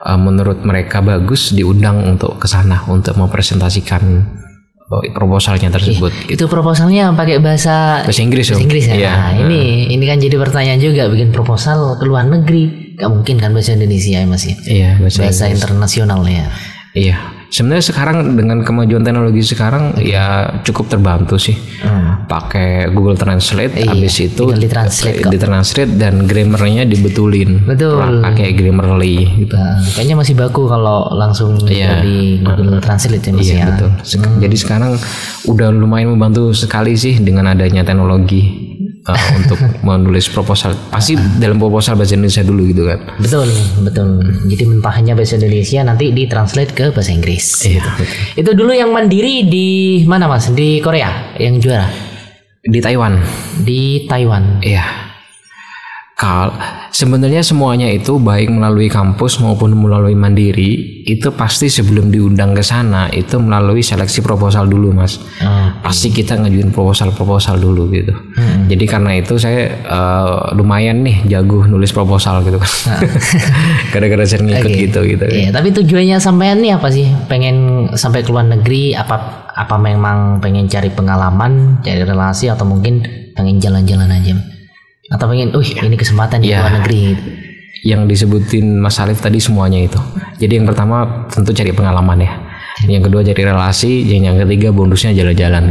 menurut mereka bagus diundang untuk ke sana untuk mempresentasikan proposalnya tersebut. Itu proposalnya pakai bahasa Inggris. Bahasa Inggris ya. Iya. Nah, ini kan jadi pertanyaan juga, bikin proposal ke luar negeri. Gak mungkin kan bahasa Indonesia ya Mas ya. Iya, bahasa internasional ya. Iya. Sebenarnya sekarang dengan kemajuan teknologi sekarang ya cukup terbantu sih. Pakai Google Translate, habis itu ditranslate dan grammarnya dibetulin. Betul. Pakai Grammarly gitu. Kayaknya masih baku kalau langsung dari Google Translate ya Mas ya. Betul. Jadi sekarang udah lumayan membantu sekali sih dengan adanya teknologi. Untuk menulis proposal, pasti dalam proposal bahasa Indonesia dulu gitu kan. Betul. Jadi mentahnya bahasa Indonesia nanti ditranslate ke bahasa Inggris. Iya. Itu dulu yang mandiri di mana Mas? Di Korea yang juara? Di Taiwan. Di Taiwan. Iya. Sebenarnya semuanya itu baik melalui kampus maupun melalui mandiri itu pasti sebelum diundang ke sana itu melalui seleksi proposal dulu Mas. Pasti kita ngajuin proposal dulu gitu. Jadi karena itu saya lumayan nih jago nulis proposal gitu kan. Gara-gara sering ikut gitu. Iya, tapi tujuannya sampean nih apa sih? Pengen sampai ke luar negeri apa memang pengen cari pengalaman, cari relasi atau mungkin pengen jalan-jalan aja? Atau pengen, ini kesempatan di luar negeri gitu. Yang disebutin Mas Alif tadi semuanya itu. Jadi yang pertama tentu cari pengalaman ya. Yang kedua cari relasi, yang ketiga bonusnya jalan-jalan.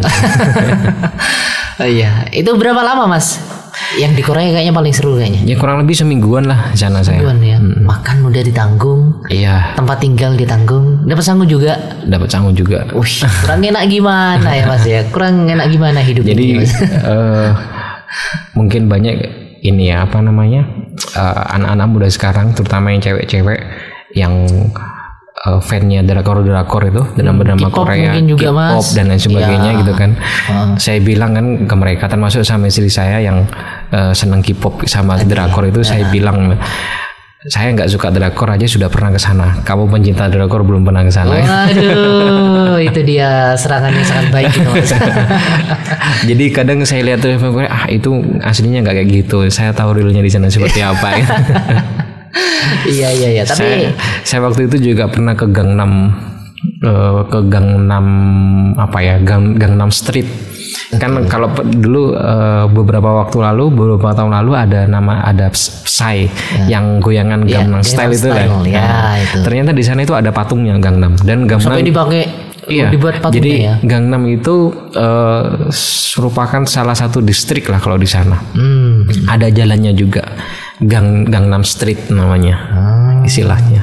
Iya, itu berapa lama Mas? Yang di Korea kayaknya paling seru kayaknya. Ya kurang lebih semingguan lah di sana saya. Semingguan ya. Makan udah ditanggung. Iya. Tempat tinggal ditanggung. Dapat sangu juga. Dapat sangu juga. Kurang enak gimana ya Mas ya? Kurang enak gimana hidup ini? Jadi mungkin banyak ini ya anak-anak muda sekarang terutama yang cewek-cewek yang fan-nya drakor itu dalam bernama Korea, K-pop dan lain sebagainya gitu kan. Saya bilang kan ke mereka termasuk sama istri saya yang senang K-pop sama drakor itu saya bilang saya nggak suka drakor aja sudah pernah ke sana. Kamu pencinta drakor belum pernah ke sana. Waduh, itu dia serangan yang sangat baik gitu Mas. Jadi kadang saya lihat tuh itu aslinya nggak kayak gitu. Saya tahu realnya di sana seperti apa. Iya. Tapi saya waktu itu juga pernah ke Gangnam Gangnam Street. Kan kalau dulu beberapa tahun lalu ada Psy yang goyangan Gangnam Style itu kan. Itu. Ternyata di sana itu ada patungnya Gangnam dan Gangnam sampai dipakai dibuat patungnya. Jadi Gangnam itu merupakan salah satu distrik lah kalau di sana. Ada jalannya juga. Gangnam Street namanya istilahnya.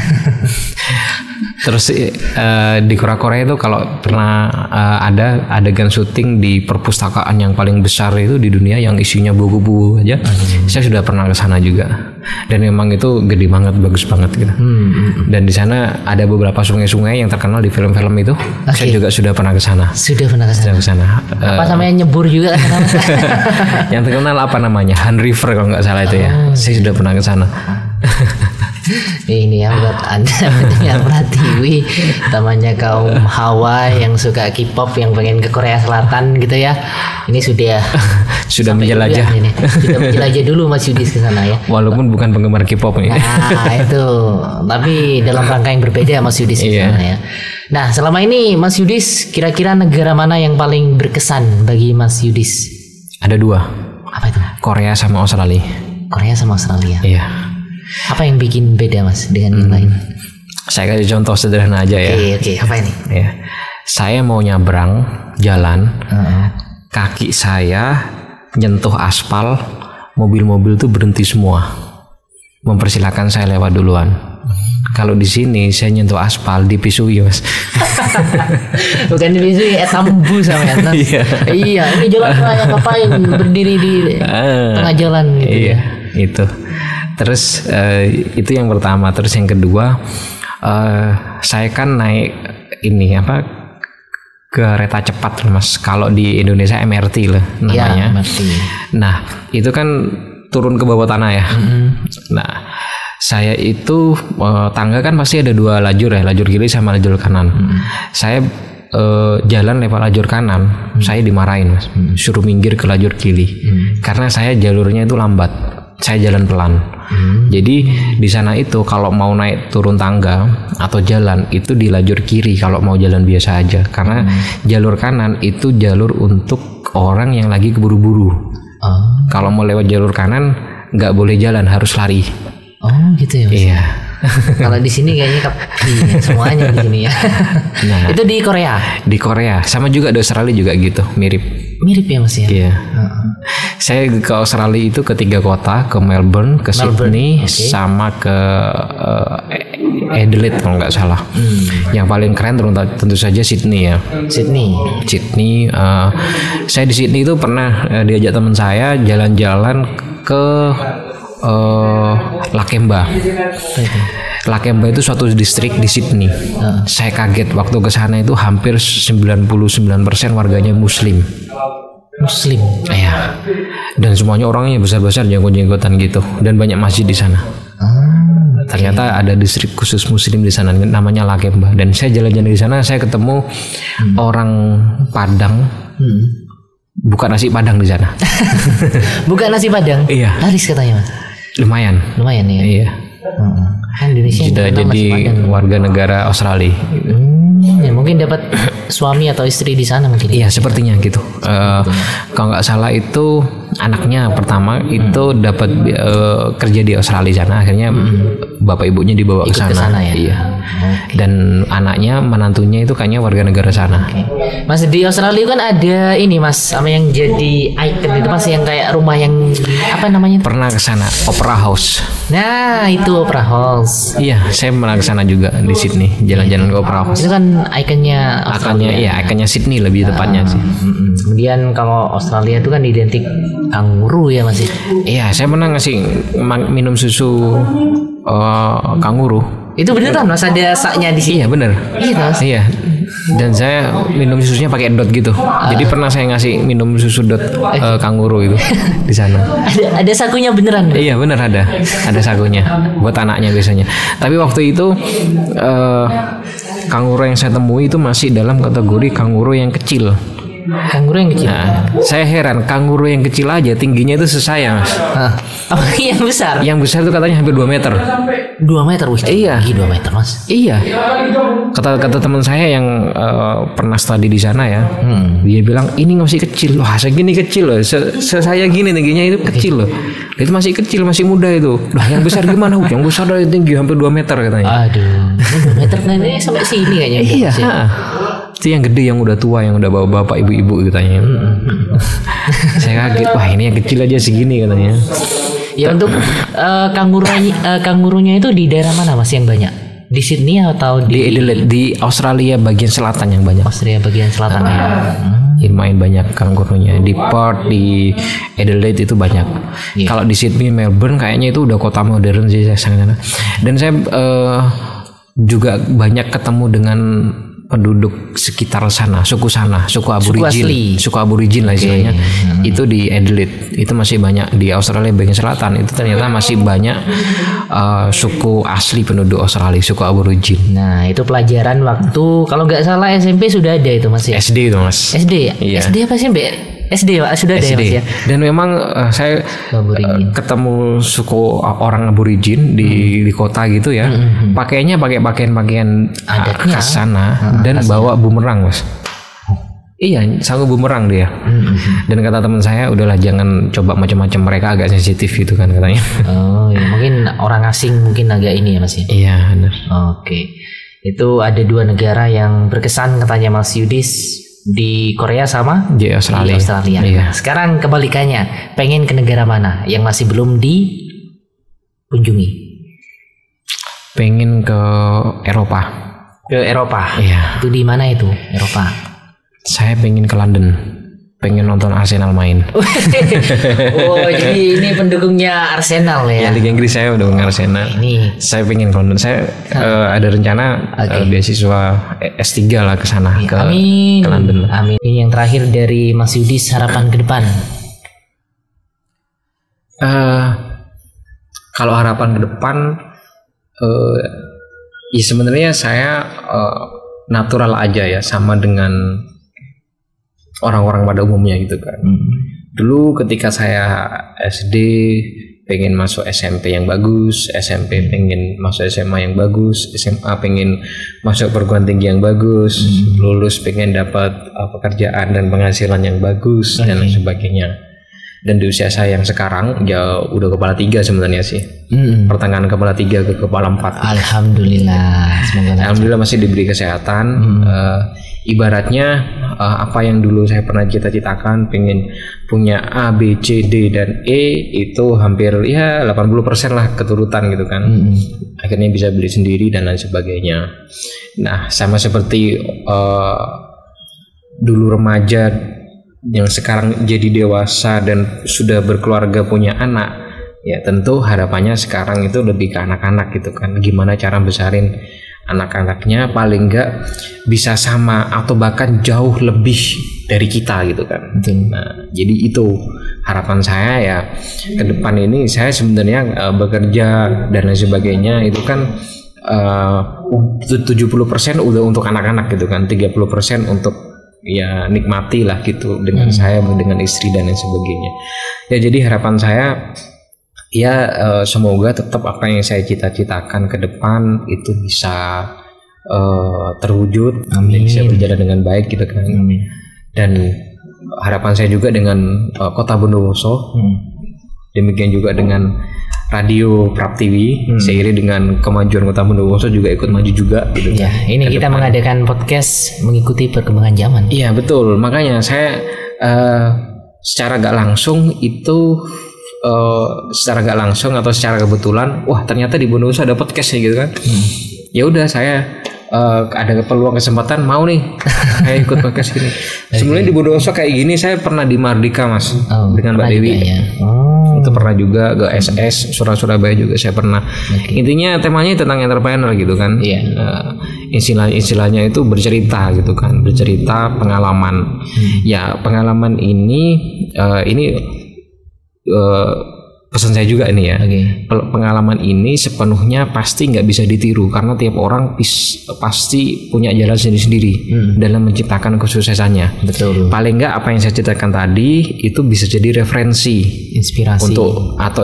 Terus di Korea itu kalau pernah ada adegan syuting di perpustakaan yang paling besar itu di dunia yang isinya buku-buku aja, saya sudah pernah ke sana juga. Dan memang itu gede banget, bagus banget gitu. Dan di sana ada beberapa sungai-sungai yang terkenal di film-film itu. Saya juga sudah pernah ke sana. Sudah pernah ke sana. Apa namanya nyebur juga kan? Yang terkenal apa namanya? Han River kalau nggak salah itu ya. Saya sudah pernah ke sana. Ini ya buat Anda yang Pratiwi, namanya kaum Hawa yang suka K-pop yang pengen ke Korea Selatan gitu ya. Ini sudah menjelajah. Sudah menjelajah dulu Mas Yudis ke sana ya. Walaupun bukan penggemar K-pop ini. Nah, itu. Tapi dalam rangka yang berbeda Mas Yudis ke sana ya. Nah, selama ini Mas Yudis kira-kira negara mana yang paling berkesan bagi Mas Yudis? Ada 2. Apa itu? Korea sama Australia. Korea sama Australia. Iya. Apa yang bikin beda Mas dengan yang lain? Saya kasih contoh sederhana aja ya. Oke. Apa ini? Ya. Saya mau nyabrang jalan, kaki saya nyentuh aspal, mobil-mobil tuh berhenti semua, mempersilahkan saya lewat duluan. Kalau di sini saya nyentuh aspal dipisui Mas. Bukan dipisui, tambu sama ya. Iya, ini jalan raya ngapain berdiri di tengah jalan gitu. Iya, itu. Terus itu yang pertama. Terus yang kedua, saya kan naik kereta cepat Mas. Kalau di Indonesia MRT lah namanya. Ya, MRT. Nah itu kan turun ke bawah tanah ya. Nah saya itu tangga kan pasti ada 2 lajur ya, lajur kiri sama lajur kanan. Saya jalan lewat lajur kanan, saya dimarahin Mas, suruh minggir ke lajur kiri karena saya jalurnya itu lambat. saya jalan pelan. Jadi di sana itu kalau mau naik turun tangga atau jalan itu di lajur kiri kalau mau jalan biasa aja, karena jalur kanan itu jalur untuk orang yang lagi keburu-buru. Kalau mau lewat jalur kanan nggak boleh jalan, harus lari. Oh gitu ya Mas. Iya. Kalau di sini kayaknya semuanya di sini ya. Nah, itu di Korea. Di Korea sama juga, di Australia juga gitu, mirip ya Mas ya. Iya. Saya ke Australia itu ke 3 kota, ke Melbourne, ke Sydney, sama ke Adelaide kalau nggak salah. Yang paling keren tentu saja Sydney ya. Sydney. Saya di Sydney itu pernah diajak teman saya jalan-jalan ke Lakemba. Lakemba itu suatu distrik di Sydney. Saya kaget waktu ke sana itu hampir 99% warganya Muslim. Iya. Dan semuanya orangnya besar-besar, jenggot-jenggotan gitu, dan banyak masjid di sana. Ternyata ada distrik khusus Muslim di sana namanya Lakemba. Dan saya jalan-jalan di sana, saya ketemu orang Padang. Bukan nasi Padang di sana. Bukan nasi Padang. Iya. Laris katanya Mas. Lumayan ya. Iya. Kan Indonesia sudah jadi warga negara Australia. Ya mungkin dapat suami atau istri di sana mungkin. Iya, sepertinya gitu. Kalau nggak salah itu anaknya pertama itu dapat kerja di Australia sana, akhirnya bapak ibunya dibawa ke sana. Ya? Iya. Dan anaknya, menantunya itu kayaknya warga negara sana. Mas, di Australia kan ada ini Mas, sama yang jadi icon itu Mas, yang kayak rumah yang apa namanya? Pernah ke sana, Opera House. Nah, itu Opera House. Iya, saya pernah ke sana juga di Sydney, jalan-jalan ke Opera House. Itu kan ikonnya Australia. Iya, ikonnya Sydney lebih tepatnya sih. Kemudian kalau Australia itu kan identik kanguru ya Mas. Iya, saya pernah minum susu kanguru. Itu beneran Mas, ada saknya di sini? Iya bener. Iya Mas. Iya. Dan saya minum susunya pakai dot gitu. Jadi pernah saya ngasih minum susu dot kanguru itu di sana. Ada sakunya beneran? Iya bener, ada sakunya buat anaknya biasanya. Tapi waktu itu kanguru yang saya temui itu masih dalam kategori kanguru yang kecil. Kanguru yang kecil. Nah, saya heran, kanguru yang kecil aja tingginya itu sesaya Mas. Oh, yang besar? Yang besar itu katanya hampir 2 meter. 2 meter? Wih, iya. 2 meter Mas. Iya. Kata teman saya yang pernah studi di sana ya, dia bilang ini masih kecil. Wah, segini kecil loh. Saya gini tingginya itu kecil loh. Itu masih kecil, masih muda itu. Lah yang besar gimana? Yang besar dari tinggi hampir 2 meter katanya. Aduh, 2 meter ini sampai sini kayaknya. Iya. Itu yang gede, yang udah tua, yang udah bapak ibu katanya. Saya kaget, wah ini yang kecil aja segini katanya. Ya untuk kangurunya itu di daerah mana Mas yang banyak? Di Sydney atau di Adelaide, di Australia bagian selatan yang banyak. Australia bagian selatan ya. Lumayan banyak kangurunya. Di Perth, di Adelaide itu banyak. Kalau di Sydney, Melbourne kayaknya itu udah kota modern sih sana. Dan saya juga banyak ketemu dengan penduduk sekitar sana, suku aborigin lah istilahnya. Itu di Adelaide, itu masih banyak. Di Australia bagian selatan itu ternyata masih banyak suku asli penduduk Australia, suku aborigin. Nah, itu pelajaran waktu kalau nggak salah SMP sudah ada itu Mas ya? SD itu Mas. SD ya? Iya. SD apa SMP? SD Pak, sudah ada ya Mas ya? Dan memang saya ketemu suku orang aborigin di kota gitu ya. Pakainya pakai pakaian khas sana dan bawa bumerang Mas. Iya, sanggup bumerang dia. Dan kata teman saya, udahlah jangan coba macam-macam, mereka agak sensitif gitu kan katanya. Oh, ya mungkin orang asing mungkin agak ini ya Mas ya. Iya, benar. Oke. Itu ada 2 negara yang berkesan katanya Mas Yudis, di Korea sama di Australia. Iya. Sekarang kebalikannya, pengen ke negara mana yang masih belum dikunjungi? Pengen ke Eropa. Ke Eropa? Iya. Itu di mana itu Eropa? Saya pengen ke London. Pengen nonton Arsenal main. Oh, jadi ini pendukungnya Arsenal ya? Ya, Liga Inggris saya pendukung Arsenal. Ini saya pengen ke London. Saya ada rencana beasiswa S3 lah ke sana, ke London. Amin. Ini yang terakhir dari Mas Yudis, harapan ke depan. Kalau harapan ke depan, ya sebenarnya saya natural aja ya, sama dengan orang-orang pada umumnya gitu kan. Dulu ketika saya SD pengen masuk SMP yang bagus, SMP pengen masuk SMA yang bagus, SMA pengen masuk perguruan tinggi yang bagus, lulus pengen dapat pekerjaan dan penghasilan yang bagus dan lain sebagainya. Dan di usia saya yang sekarang ya udah kepala 3 sebenarnya sih. Pertengahan kepala 3 ke kepala 4. Alhamdulillah. Alhamdulillah masih diberi kesehatan. Ibaratnya apa yang dulu saya pernah cita-citakan pengen punya A, B, C, D dan E itu hampir ya 80% lah keturutan gitu kan. Akhirnya bisa beli sendiri dan lain sebagainya. Nah, sama seperti dulu remaja yang sekarang jadi dewasa dan sudah berkeluarga punya anak, ya tentu harapannya sekarang itu lebih ke anak-anak gitu kan. Gimana cara besarin anak-anaknya paling enggak bisa sama atau bahkan jauh lebih dari kita gitu kan. Nah, jadi itu harapan saya ya ke depan ini. Saya sebenarnya bekerja dan lain sebagainya itu kan 70% udah untuk anak-anak gitu kan, 30% untuk ya nikmati lah gitu dengan saya, dengan istri dan lain sebagainya. Ya jadi harapan saya ya semoga tetap apa yang saya cita-citakan ke depan itu bisa terwujud, bisa berjalan dengan baik gitu kan. Dan harapan saya juga dengan Kota Bondowoso, demikian juga dengan Radio Praptiwi, seiring dengan kemajuan Kota Bondowoso juga ikut maju juga gitu. Ya, ini kita mengadakan podcast mengikuti perkembangan zaman. Iya betul, makanya saya secara gak langsung itu secara gak langsung atau secara kebetulan, wah ternyata di Bondowoso ada podcast nih gitu kan. Ya udah saya ada peluang kesempatan mau nih saya ikut podcast ini. Sebenarnya di Bondowoso kayak gini saya pernah di Mardika Mas, dengan Mbak Dewi. Ya. Itu pernah juga ke SS Surabaya juga saya pernah. Intinya temanya tentang entrepreneur gitu kan. Istilahnya itu bercerita gitu kan, bercerita pengalaman. Ya pengalaman ini pesan saya juga ini ya. Pengalaman ini sepenuhnya pasti nggak bisa ditiru karena tiap orang pasti punya jalan sendiri-sendiri dalam menciptakan kesuksesannya. Betul. Paling nggak apa yang saya ceritakan tadi itu bisa jadi referensi, inspirasi untuk atau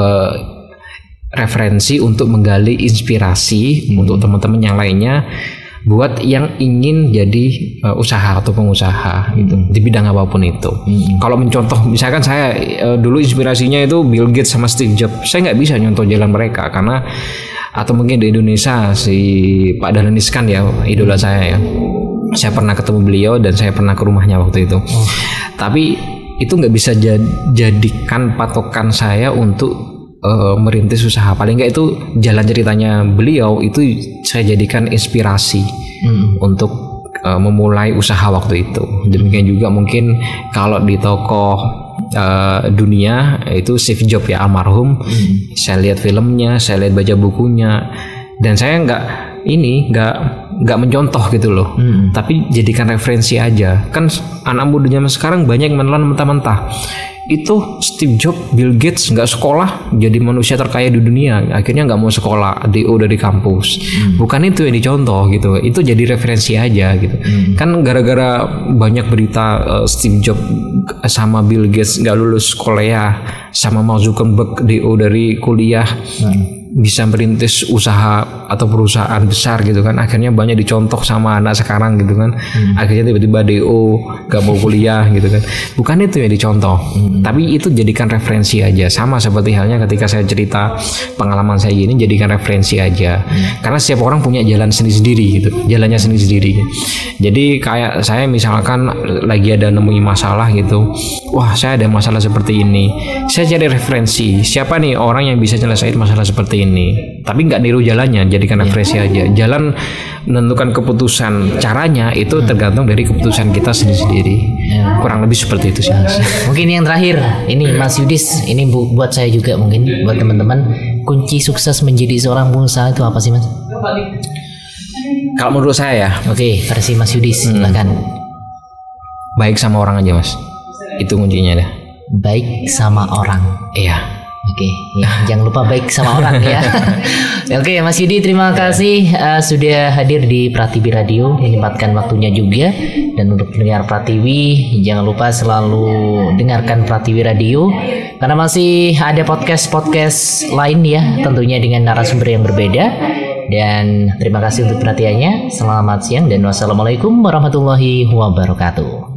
referensi untuk menggali inspirasi untuk teman-teman yang lainnya buat yang ingin jadi usaha atau pengusaha gitu di bidang apapun itu. Kalau mencontoh misalkan saya dulu inspirasinya itu Bill Gates sama Steve Jobs, saya nggak bisa nyontoh jalan mereka karena atau mungkin di Indonesia si Pak Dahlan Iskan ya idola saya ya. Saya pernah ketemu beliau dan saya pernah ke rumahnya waktu itu. Tapi itu nggak bisa jadikan patokan saya untuk merintis usaha. Paling nggak itu jalan ceritanya beliau itu saya jadikan inspirasi untuk memulai usaha waktu itu. Demikian juga mungkin kalau di tokoh dunia itu Steve Jobs ya almarhum. Saya lihat filmnya, saya lihat baca bukunya, dan saya nggak mencontoh gitu loh. Tapi jadikan referensi aja. Kan anak muda zaman sekarang banyak menelan mentah-mentah. Itu Steve Jobs, Bill Gates nggak sekolah jadi manusia terkaya di dunia, akhirnya nggak mau sekolah, DO dari kampus. Bukan itu yang dicontoh gitu, itu jadi referensi aja gitu. Kan gara-gara banyak berita Steve Jobs sama Bill Gates nggak lulus kuliah, sama Mark Zuckerberg DO dari kuliah bisa merintis usaha atau perusahaan besar gitu kan, akhirnya banyak dicontoh sama anak sekarang gitu kan. Akhirnya tiba-tiba DO gak mau kuliah gitu kan. Bukan itu yang dicontoh, tapi itu jadikan referensi aja. Sama seperti halnya ketika saya cerita pengalaman saya gini, jadikan referensi aja. Karena setiap orang punya jalan sendiri-sendiri gitu, jalannya sendiri-sendiri. Jadi kayak saya misalkan lagi ada nemuin masalah gitu, wah saya ada masalah seperti ini, saya cari referensi siapa nih orang yang bisa nyelesain masalah seperti ini, tapi nggak niru jalannya, jadikan referensi aja. Jalan menentukan keputusan, caranya itu tergantung dari keputusan kita sendiri-sendiri. Kurang lebih seperti itu sih. Mungkin yang terakhir ini Mas Yudis, ini buat saya juga mungkin buat teman-teman, kunci sukses menjadi seorang pengusaha itu apa sih Mas? Kalau menurut saya ya, oke, versi Mas Yudis silakan. Baik sama orang aja Mas, itu kuncinya dah. Baik sama orang. Iya. Oke, ya, jangan lupa baik sama orang ya. Oke, Mas Yudi, terima kasih sudah hadir di Pratiwi Radio, menyempatkan waktunya juga. Dan untuk pendengar Pratiwi, jangan lupa selalu dengarkan Pratiwi Radio karena masih ada podcast lain ya, tentunya dengan narasumber yang berbeda. Dan terima kasih untuk perhatiannya. Selamat siang dan wassalamualaikum warahmatullahi wabarakatuh.